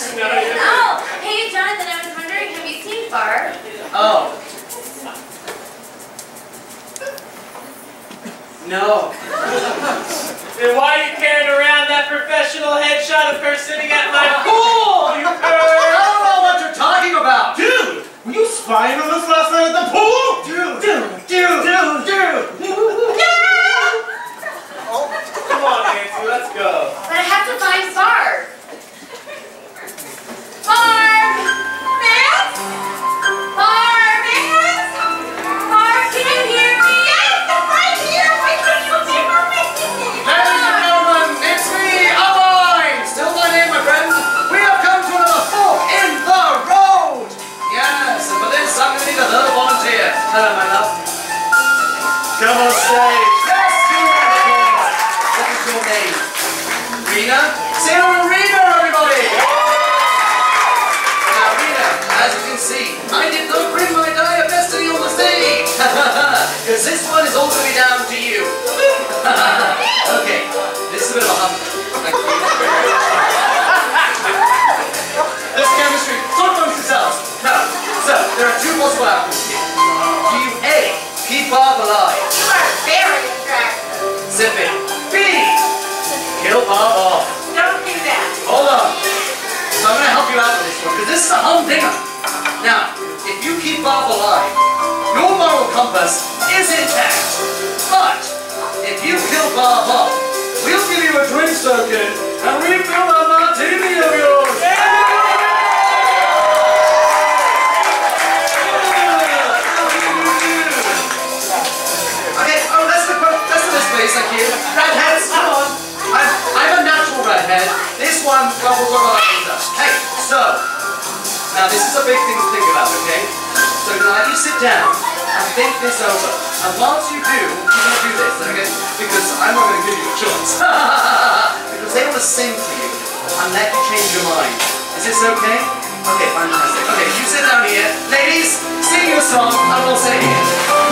Oh, hey Jonathan, I was wondering, have you seen Barb? Oh. No. Then why are you carrying around that professional headshot of her sitting at my pool, you perv? I don't know what you're talking about! Dude! Were you spying on us last night at the pool? Dude! Oh, come on, Nancy, let's go. But I have to find Barb. Barb! Nance? Barb! Nance? Barb, can you hear me? Yes, I'm right here. Why couldn't you remember me? Ladies and gentlemen, it's me, Aline! Still my name, my friend. We have come to another fork in the road! Yes, and for this, I'm going to need a third volunteer. Hello, my love. Come on stage. Yes, do that, of course. What is your name? Rena? Say hello to Rena, everybody! Now, Rena, as you can see, I did not bring my die of destiny on the stage! Because this one is all going to be down to you. Okay, this is a bit of a hump. Thank you. This chemistry sort of amongst yourselves. Now, so, there are two possible outcomes here. Do you A, keep Bob alive? You are very attractive. Sip it. B, kill Bob off. Don't do that. Hold on. So I'm going to help you out with this one, because this is a humdinger. Now, if you keep Bob alive, your moral compass is intact. But, if you kill Bob off, we'll give you a drink token and refill that martini of yours. Okay, oh, that's the this place, thank you. Redheads, come on. I'm a natural redhead. This one, well, we'll talk about later. Hey, so, now this is a big thing to think about, okay? So now you sit down and think this over. And once you do, you're going to do this, okay? Because I'm not going to give you a choice. Because they want to sing to you and let you change your mind. Is this okay? Okay, fantastic. Okay, you sit down here. Ladies, sing your song and we'll say it.